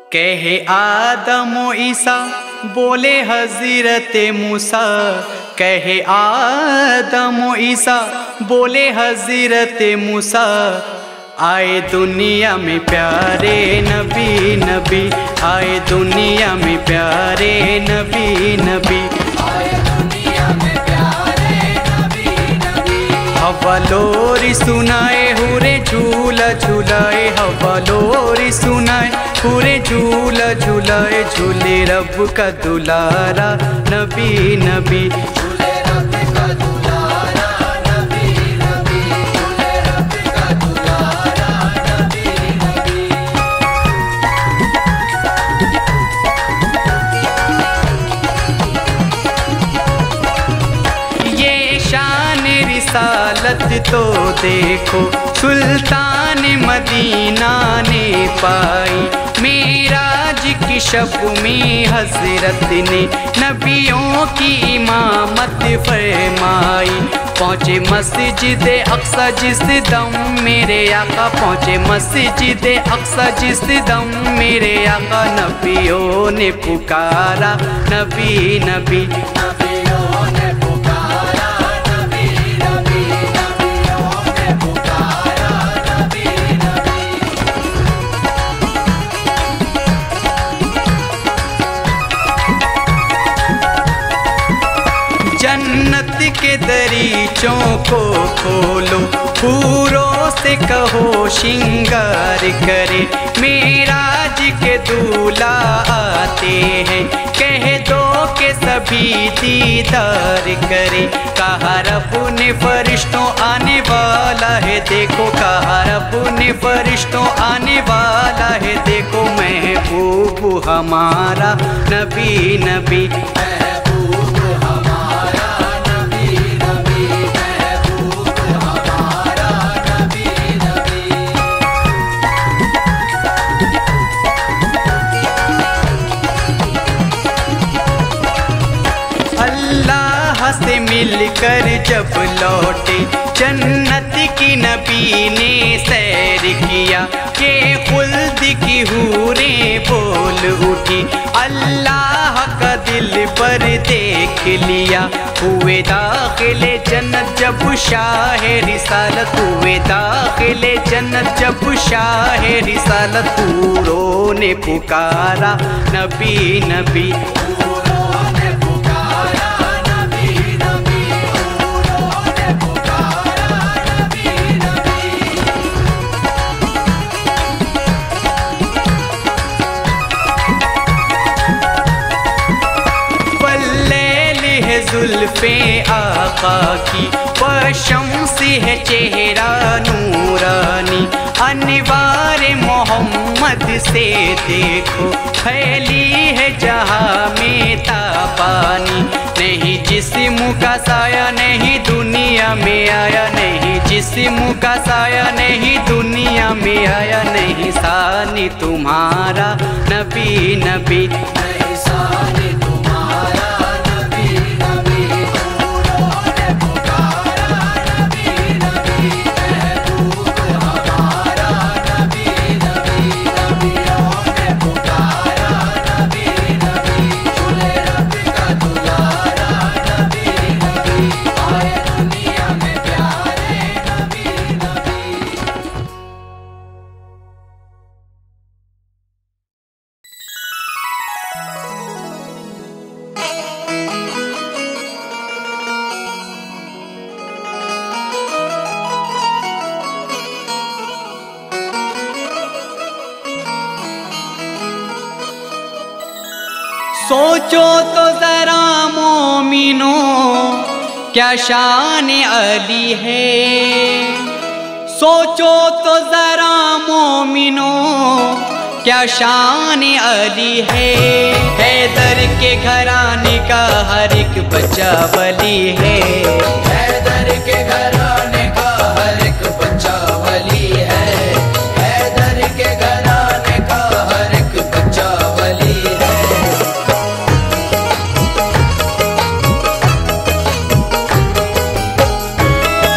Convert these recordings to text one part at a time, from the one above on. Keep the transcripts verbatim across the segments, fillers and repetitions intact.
कहे आदम ईसा बोले हज़रत मूसा, कहे आदम ईसा बोले हज़रत मूसा, आए दुनिया में प्यारे नबी नबी, आए दुनिया में प्यारे नबी नबी, आए दुनिया में प्यारे नबी नबी। हवा लोरी सुनाए हुरे झूला झूलाए, हवा लोरी सुनाए हुरे झूला झूलाए, झूले रब का दुलारा नबी नबी, झूले रब का दुलारा नबी नबी, झूले रब का दुलारा नबी नबी। ये शान रिसालत तो देखो सुल्तान मदीना ने पाई, मेराज की शब में हजरत ने नबियों की इमामत फरमाई, पहुँचे मस्जिद अक्सा जिस दम मेरे आका, पहुँचे मस्जिद अक्सा जिस दम मेरे आका, नबियों ने पुकारा नबी नबी, नबियों ने पुकारा नबी नबी, नबियों ने पुकारा नबी नबी। जन्नत के दरीचों को खोलो, हूरों से कहो श्रृंगार करे, मेराज के दूल्हा आते हैं, कह दो के सभी दीदार करे, कहा रब ने फरिश्तों आने वाला है देखो, कहा रब ने फरिश्तों आने वाला है देखो, महबूब हमारा नबी नबी, महबूब हमारा नबी नबी, महबूब हमारा नबी नबी। अल्लाह से मिलकर जब लौटे जन्नत की नबी ने सैर किया, के खुल्द की हूरें बोल उठी, अल्लाह का दिल पर देख लिया, हुए दाखिले जन्नत जब शाह रिसालत, हुए दाखिले जन्नत जब शाह रिसालत, हूरों ने पुकारा नबी नबी, हूरों ने पुकारा नबी नबी, हूरों ने पुकारा नबी नबी। वल्लैल है जुल्फे आका की, वशम्स है चेहरा नूरानी, अनवार मोहम्मद से देखो फैली है जहाँ में तापानी, नहीं जिस्म का साया नहीं दुनिया में आया, नहीं जिस्म का साया नहीं दुनिया में आया, नहीं सानी तुम्हारा नबी नबी, नहीं सानी तुम्हारा नबी नबी, हूरों ने पुकारा नबी नबी, महबूब हमारा नबी नबी, नबियों ने पुकारा नबी नबी, झूले रब का दुलारा नबी नबी, आए दुनिया में प्यारे नबी नबी। सोचो तो जरा मोमिनो क्या शान अली है, सोचो तो जरा मोमिनो क्या शान अली है, हैदर के घराने का हर एक बच्चा वली है, हैदर के घराने का हर एक बच्चा वली है, हैदर के घराने का हर एक बच्चा वली है।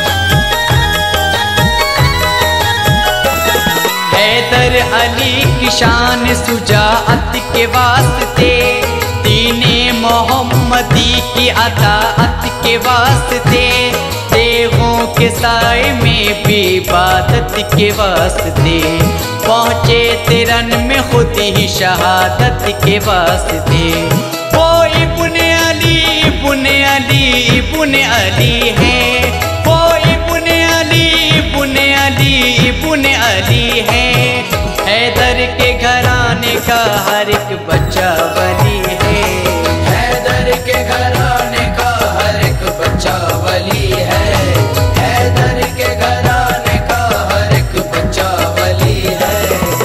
हैदर अली की शान सुजाअत के वास्ते, दीने मोहम्मदी की अताअत के वास्ते, देवों के साए में भी इबादत के वास्ते, पहुँचे तिरन में खुद ही शहादत के वास्ते। वो इब्ने अली इब्ने अली इब्ने अली है, वो इब्ने अली इब्ने अली इब्ने अली है। हैदर के घराने का हर एक बच्चा वली है, हैदर के घराने का हर एक बच्चा वली है, हैदर के घराने का हर एक बच्चा वली है।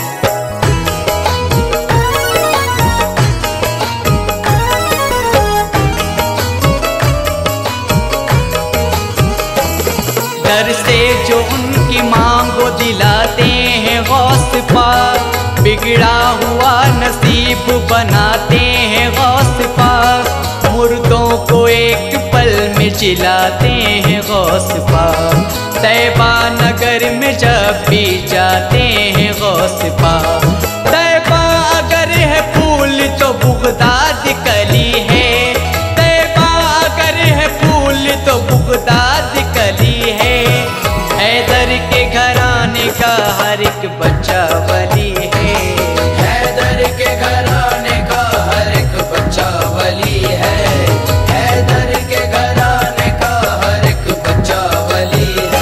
दर से जो उनकी मांगो दिलाते हैं गौस पाक, बिगड़ा हुआ नसीब बनाते हैं गौस पाक, मुर्दों को एक पल में जिलाते हैं गौस पाक, तैबा नगर में जब भी जाते हैं गौस पाक। तैबा अगर है फूल तो बगदाद कली है, तैबा अगर है फूल तो बगदाद कली है। हैदर के घराने का हर एक बच्चा वली है, हैदर के घराने का हर एक बच्चा वली है, हैदर के घराने का हर एक बच्चा वली है।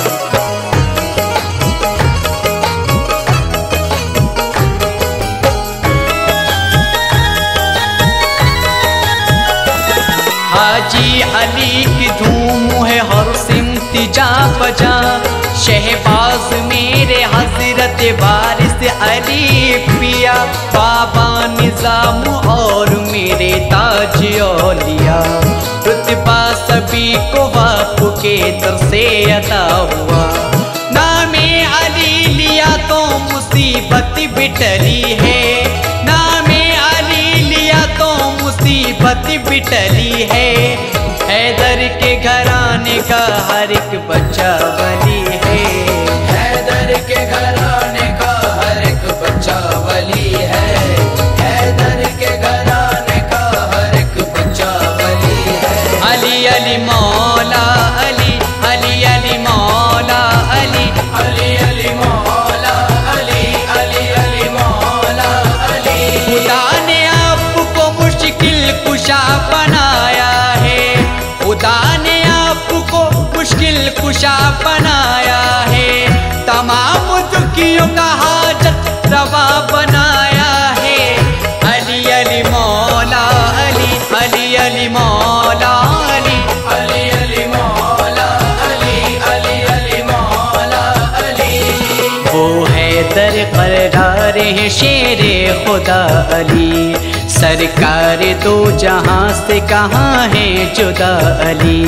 हाजी अली की धूम है हर सिमत जा बजा, शहबाज मेरे हजरत वारिस अली पिया, बाबा निजाम और मेरे ताज औलिया, रुतबा सभी को आपके दर से अता हुआ। नामे अली लिया तो मुसीबत बिटली है, नामे अली लिया तो मुसीबत बिटली है। हैदर के घराने का हर एक बच्चा वली है, हैदर के घराने का हर एक बच्चा वली है, हैदर के घराने का हर एक बच्चा वली है। अली अली मौला अली, अली अली मौला अली, अली अली मौला अली, अली अली मौला अली। खुदा ने आपको मुश्किल कुशा बनाया है, खुदा ने आपको मुश्किल कुशा बनाया है, तमाम दुखियों का हाजत रवा बनाया है। अली अली मौला अली, अली अली मौला अली, अली अली मौला अली, अली अली मौला अली। वो हैदर करार है शेरे खुदा अली, सरकार दो जहां से कहाँ है जुदा अली।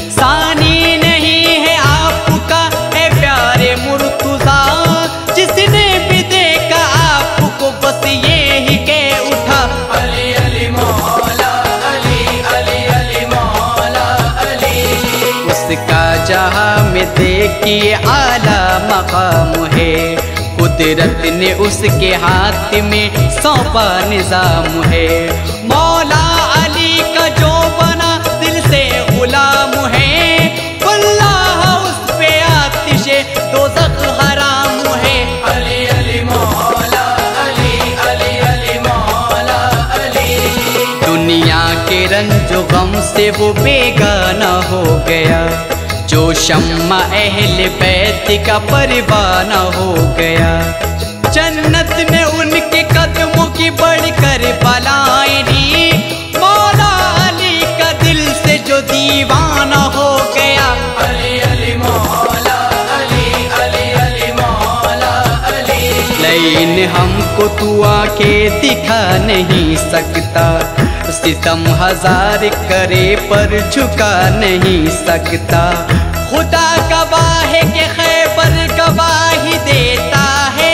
सानी नहीं है आपका है प्यारे मुर्तुज़ा, जिसने भी देखा आपको बस ये ही कह उठा, अली अली मौला अली, अली अली मौला अली। उसका जहां में देखिए आला मकाम है, कुदरत ने उसके हाथ में सौंपा निजाम है। मौला अली का जो बना दिल से गुलाम है, अल्लाह उस पे आतिशे दोज़ख हराम है। अली अली मौला अली, अली अली मौला अली। दुनिया के रंजो गम से वो बेगाना हो गया, जो शम्मा अहले बैत का परवाना हो गया। जन्नत ने उनके कदमों की बढ़कर बलाएं दी, मौला अली का दिल से जो दीवाना हो गया। अली अली मौला अली, अली अली मौला अली। लेकिन हमको तू आके दिखा नहीं सकता, सितम हजार करे पर झुका नहीं सकता। खुदा गवाह है कि खैबर गवाही देता है,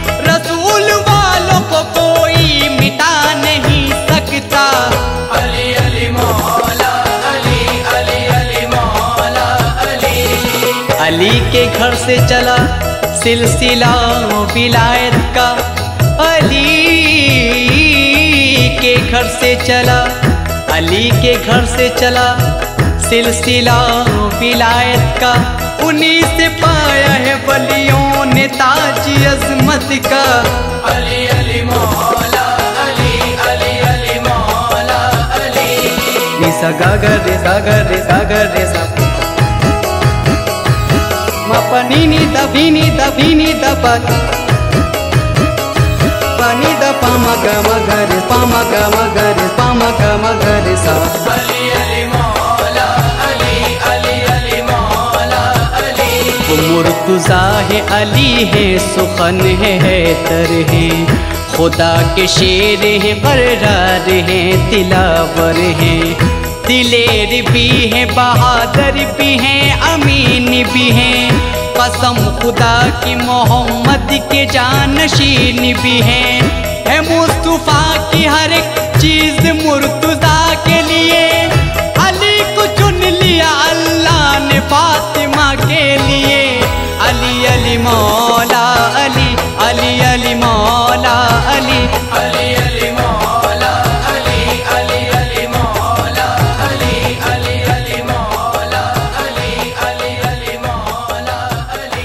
रसूल वालों को कोई मिटा नहीं सकता। अली अली मौला अली, अली अली मौला अली। अली के घर से चला सिलसिला विलायत का, से चला, अली के घर से चला सिलसिला विलायत का। उन्हीं से पाया है वलियों ने ताज अजमत का। अली अली मौला अली, अली अली मौला अली। नि सा गा गा रे सा गा रे सा गा रे सा, मा पा नी नी दा भी नी दा भी नी दा पा, पा नी दा पा मा गा मा गा रे पा मा गा मा गा रे पा मा गा मा गा रे सा। अली अली मौला अली, अली अली मौला अली। वो मुर्तज़ा है, अली है, सुखन है, हैदर है, खुदा के शेर हैं, बर्रार हैं, दिलावर हैं, दिलेर भी हैं, बहादुर भी हैं, अमीन भी हैं। कसम खुदा की मोहम्मद के जानशीन भी हैं। है मुस्तफा की हर एक चीज मुर्तज़ा के लिए, अली को चुन लिया अल्लाह ने फातिमा के लिए। अली अली मौला अली, अली अली मौला अली, अली अली मौला अली, अली अली मौला अली, अली अली मौला अली, अली अली मौला अली।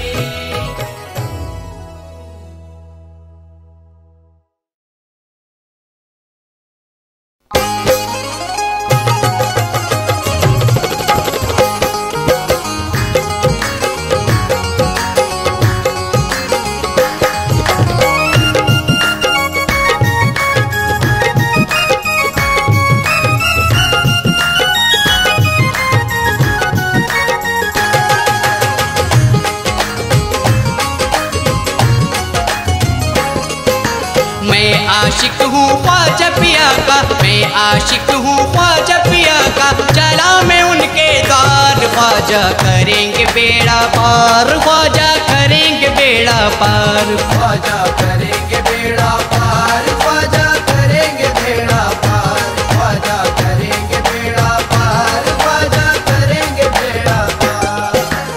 मैं आशिक हूँ ख्वाजा पिया का, मैं आशिक हूँ ख्वाजा पिया का। चला मैं उनके द्वार, ख्वाजा करेंगे बेड़ा पार, ख्वाजा करेंगे बेड़ा पार। ख्वाजा करेंगे बेड़ा पार, ख्वाजा करेंगे बेड़ा पार, ख्वाजा करेंगे बेड़ा पार, ख्वाजा करेंगे बेड़ा पार।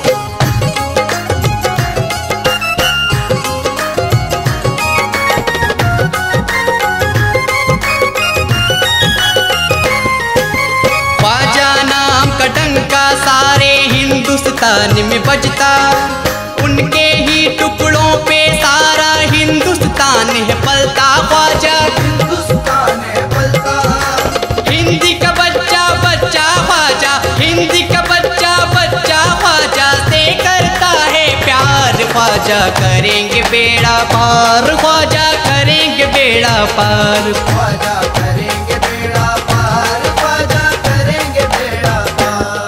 ख्वाजा नाम का डंका सारे हिंदुस्तान में बजता, उनके ही टुकड़ों पे सारा हिंदुस्तान है पलता। ख्वाजा हिंदुस्तान है पलता, हिंदी का बच्चा बच्चा ख्वाजा, हिंदी का बच्चा बच्चा ख्वाजा से करता है प्यार। ख्वाजा करेंगे बेड़ा पार, ख्वाजा करेंगे बेड़ा पार। ख्वाजा करेंगे बेड़ा पार, ख्वाजा करेंगे बेड़ा पार।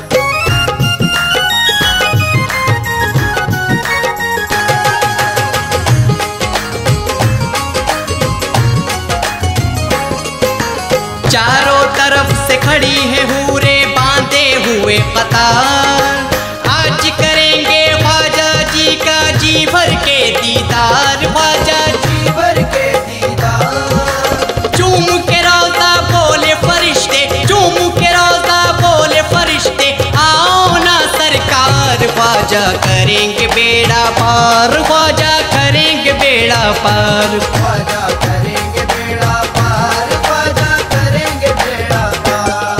चारों तरफ से खड़ी है हूरे बांधे हुए कतार, आज करेंगे ख्वाजा जी का जी भर के दीदार। ख्वाजा जी भर के दीदार, चूम के रोज़ा बोले फरिश्ते, चूम के रोज़ा बोले फरिश्ते, आओ ना सरकार। ख्वाजा करेंगे बेड़ा पार, ख्वाजा करेंगे बेड़ा पार। ख्वाजा करेंगे बेड़ा पार, ख्वाजा करेंगे बेड़ा पार।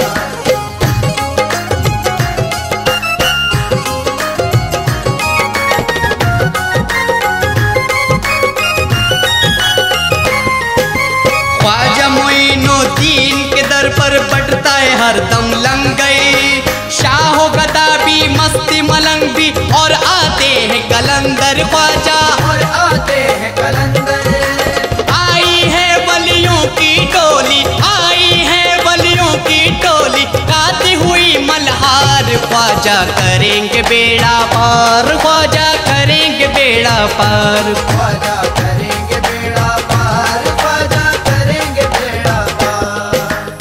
ख्वाजा मोइनुद्दीन के दर पर बढ़ता है हरदम लंगई, शाहो गदा भी मस्ती मलंग भी और आते हैं कलंदर। ख्वाजा और आते हैं कलंदर, आई है वलियों की टोली, आई है वलियों की टोली, गाती हुई मल्हार। ख्वाजा करेंगे बेड़ा पार, ख्वाजा करेंगे बेड़ा पार। ख्वाजा करेंगे बेड़ा पार, ख्वाजा करेंगे बेड़ा पार।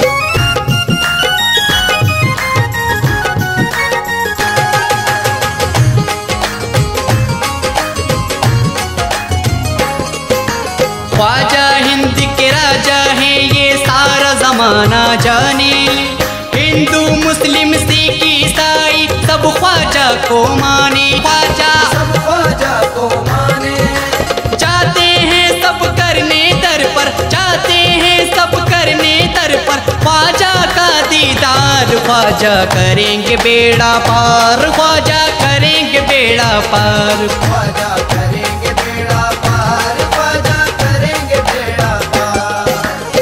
ख्वाजा हिंद के राजा हैं ये सारा जमाना जाने, हिंदू मुस्लिम सिख ईसाई सब ख्वाजा को माने। ख्वाजा सब ख्वाजा को माने, चाहते हैं सब करने दर पर, चाहते हैं सब करने दर ख्वाजा करेंगे बेड़ा पार, ख्वाजा करेंगे बेड़ा पार, ख्वाजा करेंगे बेड़ा पार, ख्वाजा करेंगे बेड़ा पार।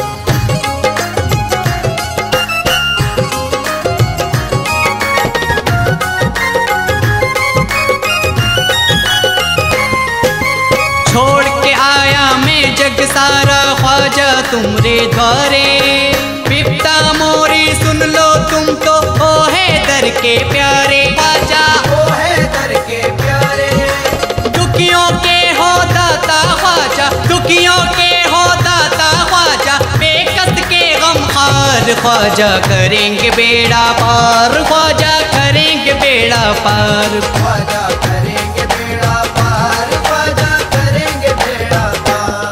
छोड़ के आया मैं जग सारा ख्वाजा तुमरे द्वारे, बिपता मोरी सुन लो तुम तो ओ है दर के प्यारे, ख्वाजा ओ है दर के प्यारे, दुखियों के हो दाता ख्वाजा, दुखियों के हो दाता ख्वाजा, बेकस के गम खार, ख्वाजा करेंगे बेड़ा पार, ख्वाजा करेंगे बेड़ा पार, ख्वाजा करेंगे बेड़ा पार, ख्वाजा करेंगे बेड़ा पार।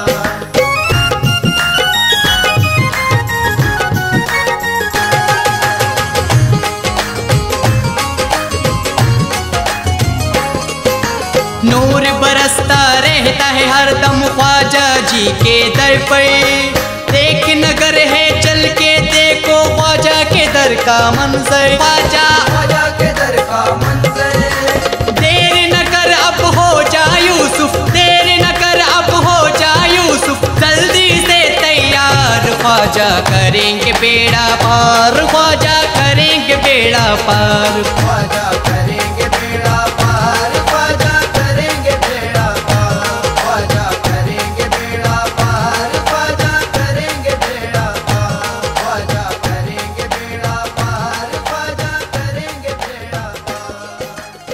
नूर बरसता रहता है हर दम ख्वाजा जी के दर पर, देख नगर है चल के देखो ख्वाजा के दर का मंजर, ख्वाजा ख्वाजा के दर का मंजर, देर न कर अब हो जा यूसुफ, देर न कर अब हो जा यूसुफ, जल्दी से तैयार, ख्वाजा करेंगे बेड़ा पार, ख्वाजा करेंगे बेड़ा पार, ख्वाजा करेंगे बेड़ा पार, ख्वाजा करेंगे बेड़ा पार, ख्वाजा करेंगे बेड़ा पार, ख्वाजा करेंगे बेड़ा पार, ख्वाजा करेंगे बेड़ा पार, ख्वाजा करेंगे बेड़ा पार।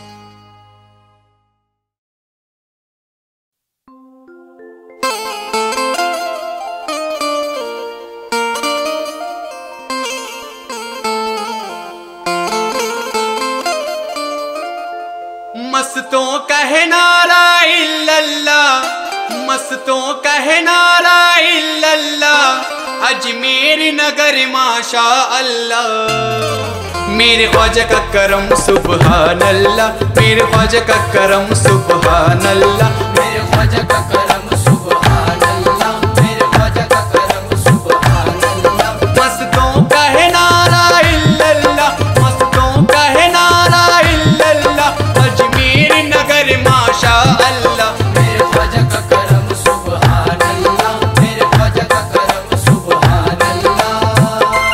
मस्तों का है नारा इल्लल्लाह, मस्तों का है नारा इल्लल्लाह, अजमेर नगर माशा अल्लाह, मेरे ख्वाजा का करम सुबहान अल्लाह, मेरे ख्वाजा का करम सुबहान अल्लाह, मेरे ख्वाजा का करम सुबहान अल्लाह, मेरे ख्वाजा का करम सुबहान अल्लाह। मस्तों का है नारा इल्लल्लाह, मस्तों का है नारा इल्लल्लाह, अजमेर नगर माशा अल्लाह, मेरे ख्वाजा का करम सुबहान अल्लाह, मेरे ख्वाजा का करम सुबहान अल्लाह।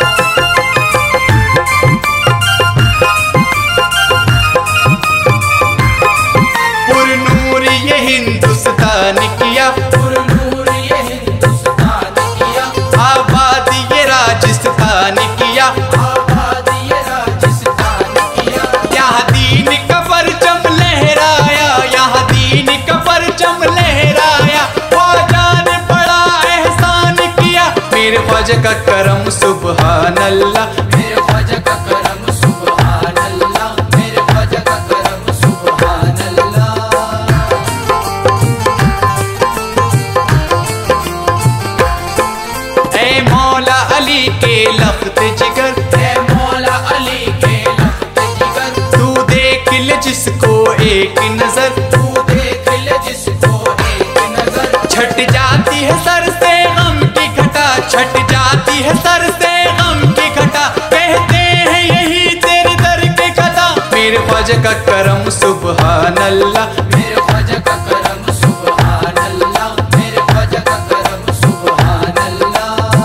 पुरनूर ये हिंदुस्तान किया, पुरनूर ये हिंदुस्तान किया, आबाद ये राजस्थान किया, आबाद ये राजस्थान किया, यहाँ दीन का परचम लहराया, यहाँ दीन का परचम लहराया, ख्वाजा ने बड़ा एहसान किया, मेरे ख्वाजा का करम सुबहान अल्लाह, मेरे ख्वाजा का करम सुबहान अल्लाह, मेरे ख्वाजा का करम सुबहान अल्लाह। ऐ मौला अली के लफ्त जिगर, ऐ मौला अली के लफ्त जिगर, तू देख ले जिसको एक नजर, तू देख ले जिसको एक नजर, छट जाती है सर से गम की घटा, छट जाती है सर से गम की घटा, कहते हैं यही तेरे दर के कथा, मेरे ख्वाजा का करम सुबहान अल्लाह, मेरे ख्वाजा का करम सुबहान अल्लाह, मेरे ख्वाजा का करम सुबहान अल्लाह।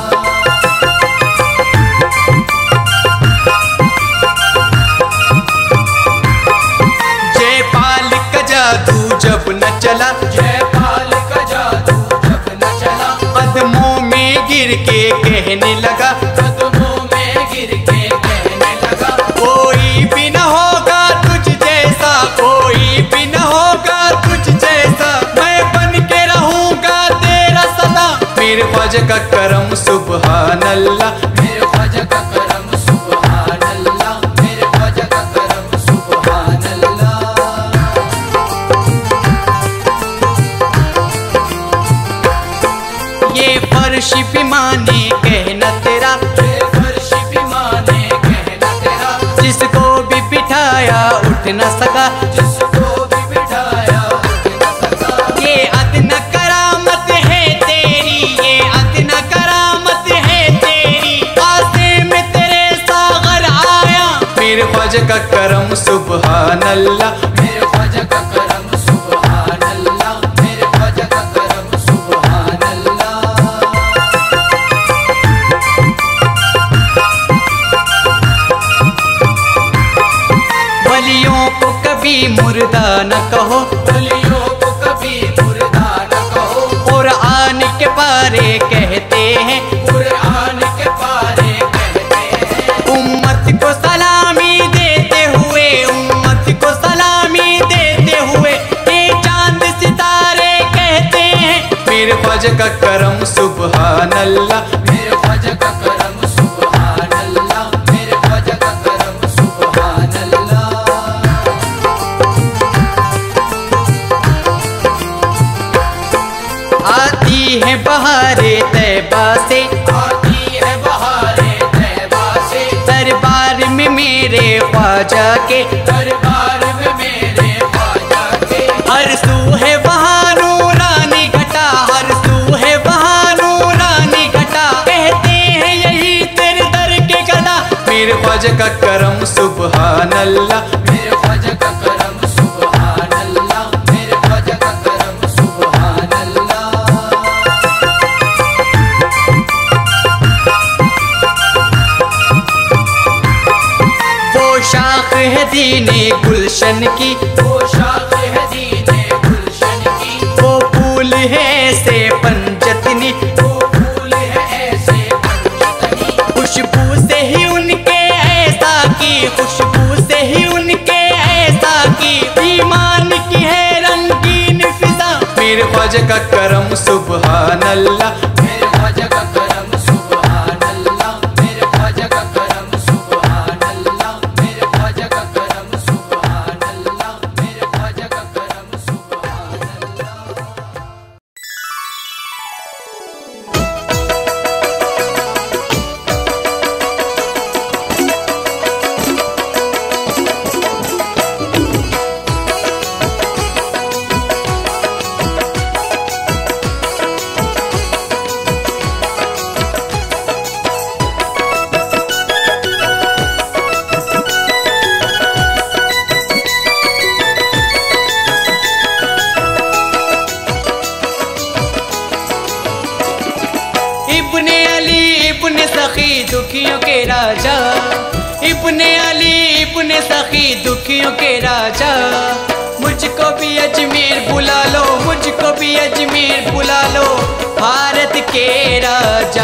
जयपाल का जादू जब न चला, जयपाल का जादू जब न चला, कदमों में गिर के कहने लगा, कदमों में गिर के कहने लगा, कोई भी न होगा तुझ जैसा, कोई भी न होगा तुझ जैसा, मैं बन के रहूंगा तेरा सदा, मेरे ख्वाजा का करम सुबहान अल्लाह, मेरे ख्वाजा का करम सुबहान अल्लाह, मेरे ख्वाजा का करम सुबहान अल्लाह। ये फर्श भी माने कहना तेरा, ये फर्श भी माने कहना तेरा, जिसको भी बिठाया उठ न सका, जिसको भी बिठाया उठ न सका, ये अदना करामत है तेरी, ये अदना करामत है तेरी, आसे में तेरे सागर ख्वाजा का करम सुभान अल्लाह, मेरे ख्वाजा का करम सुभान अल्लाह, मेरे ख्वाजा का करम सुभान अल्लाह। वलियों को कभी मुर्दा न कहो, वलियों को कभी मुर्दा न कहो, कुरान के बारे कहते हैं, कुरान के बारे कहते हैं। उम्मत को सलामी देते हुए, उम्मत को सलामी देते हुए ये चांद सितारे कहते हैं, मेरे ख्वाजा का करम सुभान अल्लाह, मेरे ख्वाजा का करम सुभान अल्लाह, मेरे ख्वाजा का करम सुभान अल्लाह। आती है बहारे तैबा से, आती है बहारे तैबा से, दरबार में मेरे ख्वाजा के, दरबार में मेरे ख्वाजा के। हर सू है वहाँ नूरानी घटा, हर सू है वहाँ नूरानी घटा, कहते हैं यही तेरे दर के गदा, मेरे ख्वाजा का करम सुभान अल्लाह, मेरे ख्वाजा का करम सुभान अल्लाह, मेरे ख्वाजा का करम सुभान अल्लाह। वो शाख है दीने गुलशन की, वो शाख है दीने गुलशन की, वो फूल है ऐसे पंजतनी, वो फूल है ऐसे पंजतनी, खुशबू से ही उनके ऐसा की, खुशबू से ही उनके ऐसा की, ईमान की है रंगीन फिजा, मेरे ख्वाजा का करम सुभान अल्लाह, मेरे ख्वाजा का करम सुभान अल्लाह, मेरे ख्वाजा का करम सुभान अल्लाह, मेरे ख्वाजा का करम सुभान अल्लाह, मेरे ख्वाजा का करम सुभान अल्लाह। इब्ने अली इब्ने सखी दुखियों के राजा, इब्ने अली इब्ने सखी दुखियों के राजा, मुझको भी अजमेर बुला लो, मुझको भी अजमेर बुला लो, भारत के राजा,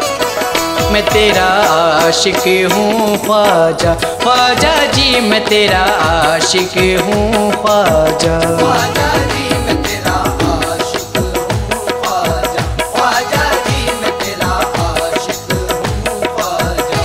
मैं तेरा आशिक हूँ ख्वाजा, ख्वाजा जी मैं तेरा आशिक हूँ ख्वाजा। ख्वाजा जी मैं तेरा आशिक हूँ ख्वाजा, ख्वाजा जी मैं तेरा आशिक हूँ ख्वाजा।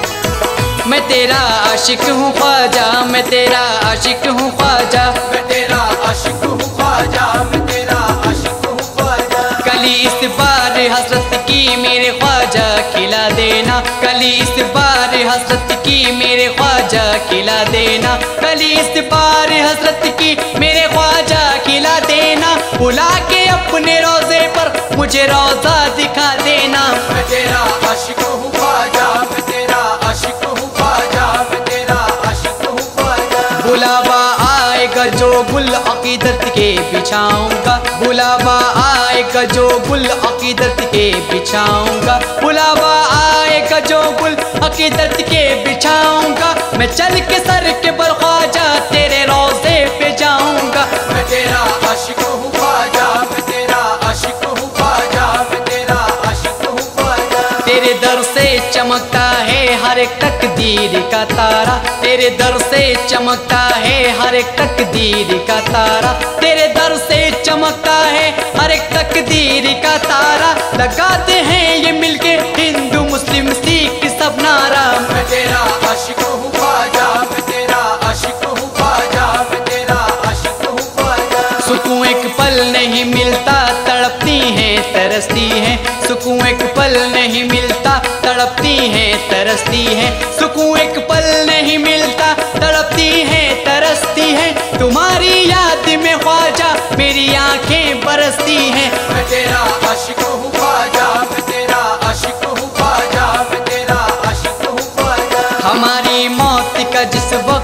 मैं तेरा आशिक हूँ ख्वाजा, मैं तेरा आशिक हूँ ख्वाजा, मैं तेरा आशिक हूँ ख्वाजा, मैं तेरा आशिक हूँ ख्वाजा। कली इस बार हसरत की मेरे ख्वाजा खिला देना, कली इस बार हसरत की मेरे ख्वाजा खिला देना, कली इस बार हसरत की मेरे ख्वाजा खिला देना, बुला के अपने रोजे पर मुझे रोजा दिखा देना। मैं तेरा आशिक हूँ ख्वाजा, मैं तेरा आशिक हूँ ख्वाजा, मैं तेरा आशिक हूँ ख्वाजा। बुलावा आएगा जो गुल अकीदत के बिछाऊंगा, बुलावा आएगा जो गुल अकीदत के बिछाऊंगा, बुलावा आएगा जो गुल अकीदत के बिछाऊंगा, मैं चल के सर के बल ख्वाजा तेरे रोजे पे जाऊंगा। मैं तेरा आशिक हूँ ख्वाजा, मैं तेरा आशिक हूँ ख्वाजा, मैं तेरा आशिक हूँ ख्वाजा। तेरे दर से चमकता है हर एक तकदीर का तारा, तेरे दर से चमकता है हर एक तकदीर का तारा, तेरे दर से चमकता है हर एक तकदीर का तारा, लगाते हैं ये मिलके हिंदू मुस्लिम सिख सब नारा। मैं तेरा आशिक हूँ ख्वाजा, मैं तेरा आशिक हूँ ख्वाजा, मैं तेरा आशिक हूँ ख्वाजा। सुकून एक पल नहीं मिलता तड़पती हैं तरसती हैं, सुकून एक पल नहीं मिलता तड़पती हैं तरसती हैं, सुकून एक पल नहीं मिलता तड़पती हैं तरसती हैं, तुम्हारी याद में ख्वाजा मेरी आंखें बरसती हैं। मैं तेरा आशिक हूँ ख्वाजा, मैं तेरा आशिक हूँ ख्वाजा, मैं तेरा आशिक हूँ ख्वाजा। हमारी मौत का जिस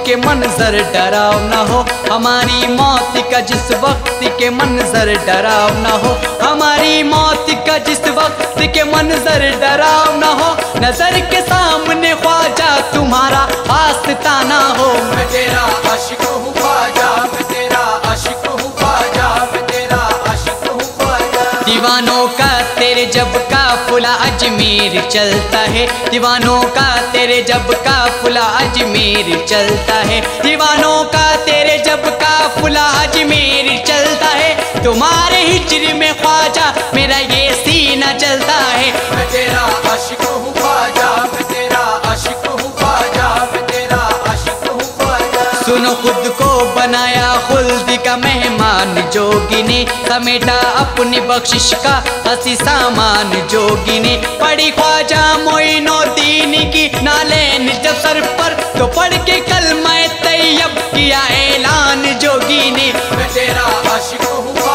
के मंजर डरावना हो, हमारी मौत का जिस वक्त के मंजर डरावना हो, हमारी मौत का जिस वक्त के मंजर डरावना हो, नजर के सामने ख्वाजा तुम्हारा आस्ताना हो। मैं तेरा आशिक हूँ ख्वाजा, मैं तेरा आशिक हूँ ख्वाजा, मैं तेरा आशिक हूँ ख्वाजा। दीवानों का तेरे जब काफिला अजमेर चलता है, दीवानों का तेरे जब काफिला अजमेर चलता है, दीवानों का तेरे जब काफिला अजमेर चलता है, तुम्हारे हिजर में ख्वाजा मेरा ये सीना चलता है। मैं तेरा आशिक हूँ ख्वाजा, मैं तेरा आशिक हूँ ख्वाजा, मैं तेरा आशिक हूँ ख्वाजा। सुनो खुद को बनाया खुल्द का मेहमान जोगी ने, समेटा अपनी बख्शिश का हसी सामान जोगी ने, पढ़ी ख्वाजा मोइनुद्दीन की नालेन जब सर पर, तो पढ़ के कलमा तैयब किया ऐलान जोगी ने। मैं तेरा आशिक हूँ